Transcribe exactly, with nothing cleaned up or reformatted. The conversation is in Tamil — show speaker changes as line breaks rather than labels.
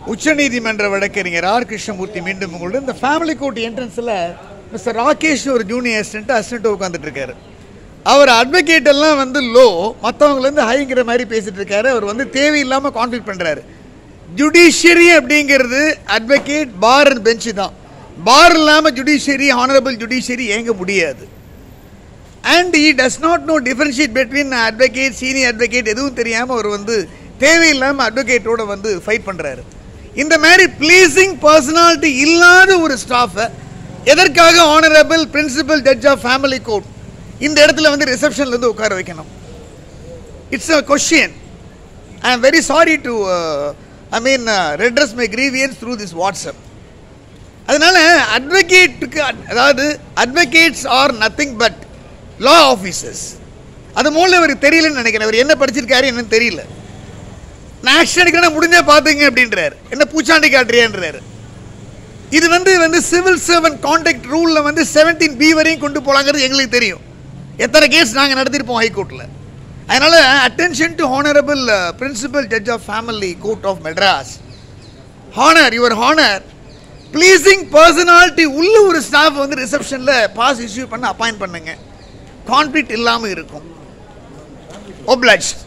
உச்சநீதிமன்ற வழக்கறிஞர் ஆர் கிருஷ்ணமூர்த்தி மீண்டும் உங்களோட இந்த ஃபேமிலி கோர்ட் என்ட்ரன்ஸில் மிஸ்டர் ராகேஷ் ஒரு ஜூனியர் அசிஸ்டன்ட் அசிஸ்டன்ட் உட்காந்துட்டு இருக்காரு. அவர் அட்வொகேட் எல்லாம் வந்து லோ, மற்றவங்கலேருந்து ஹைங்கிற மாதிரி பேசிட்டு இருக்காரு. அவர் வந்து தேவையில்லாமல் கான்ஃபிளிக் பண்ணுறாரு. ஜுடிஷியரி அப்படிங்கிறது அட்வொகேட் பார் அண்ட் பெஞ்சு தான். பார் இல்லாமல் ஜுடிஷியரி ஹானரபிள் ஜுடிஷியரி இயங்க முடியாது. And he does not know differentiate between advocate senior advocate எதுவும் தெரியாமல் அவர் வந்து தேவையில்லாமல் அட்வொகேட்டோட வந்து ஃபைட் பண்ணுறாரு. இந்த மாதிரி ப்ளீசிங் பர்சனாலிட்டி இல்லாத ஒரு ஸ்டாஃபை எதற்காக honourable principal judge of family court இந்த இடத்துல வந்து ரிசப்ஷன்லேருந்து உட்கார வைக்கணும்? It's a question. I am very sorry to I mean redress my grievance through this WhatsApp. அதனால அட்வொகேட்டுக்கு, அதாவது advocates are nothing but law officers. அது மூலம் அவருக்கு தெரியலன்னு நினைக்கிறேன். அவர் என்ன படிச்சிருக்காரு என்னன்னு தெரியல. நான் ஆக்ஷன் எடுக்கிறேன் முடிஞ்சா பார்த்துங்க அப்படின்றாரு. என்ன பூச்சாண்டி காட்டுறியான்றாரு. இது வந்து வந்து சிவில் சர்வன்ட் கான்டாக்ட் ரூலில் வந்து செவன்டீன் பி வரையும் கொண்டு போகலாங்கிறது எங்களுக்கு தெரியும். எத்தனை கேஸ் நாங்கள் நடத்திருப்போம் ஹைகோர்ட்டில். அதனால் attention to honourable principal judge of family court of Madras. Honour, your honour, pleasing personality உள்ள ஒரு ஸ்டாஃப் வந்து ரிசப்ஷனில் பாஸ் இஷ்யூ பண்ண அப்பாயிண்ட் பண்ணுங்க. கான்ஃப்ளிக்ட் இல்லாமல் இருக்கும். ஒப்ளைஜ்ட்.